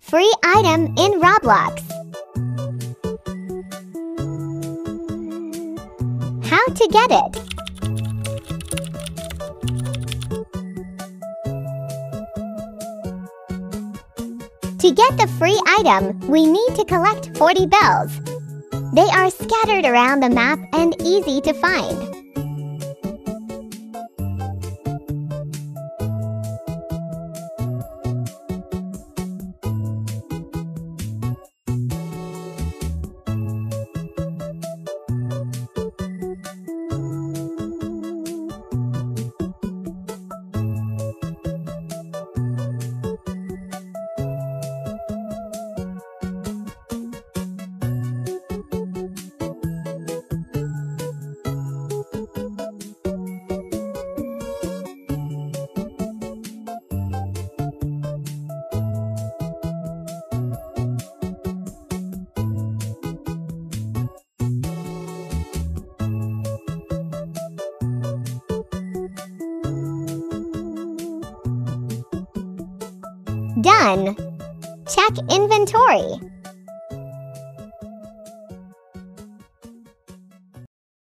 Free item in Roblox. How to get it? To get the free item, we need to collect 40 bells. They are scattered around the map and easy to find. Done. Check inventory.